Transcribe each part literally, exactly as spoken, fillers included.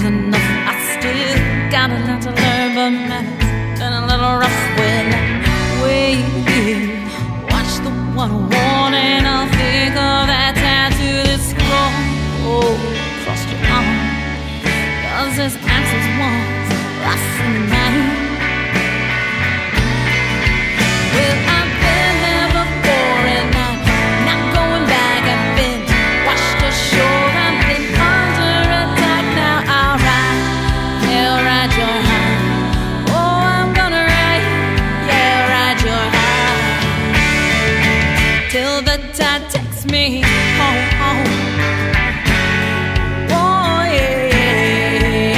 enough. I still got a lot to learn, but man, it's been a little rough when I wait. Watch the one warning, I'll think of that tattoo that's scroll across your arm. Cause there's answers once lost in the night. Well, I've been there before and I'm not going back. I've been washed ashore, I've been under attack. Now I'll ride, yeah, ride your high. Oh, I'm gonna ride, yeah, ride your high till the tide takes me home, home. Oh yeah,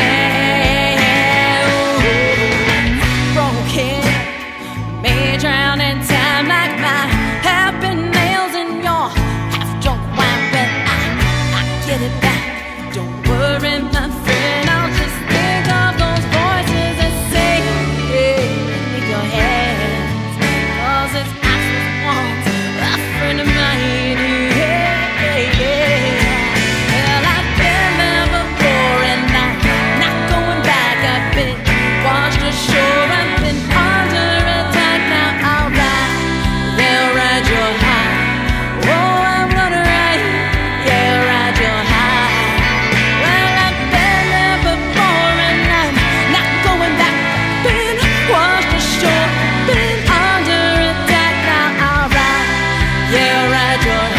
oh, broken, may drown in time like my half-been nails in your half-drunk wine. But I, I get it back. Don't worry, my friend, I'll just think of those voices that say, hey, leave your hands. Cause it's absence once a friend of mine. Yeah, yeah, yeah. Well, I've been there before and I'm not going back. I've been washed ashore, I've been under attack. Now I'll ride, yeah, ride your high. Oh, I'm gonna ride, yeah, ride your high. Well, I've been there before and I'm not going back. I've been washed ashore, been under attack. Now I'll ride, yeah, ride your high.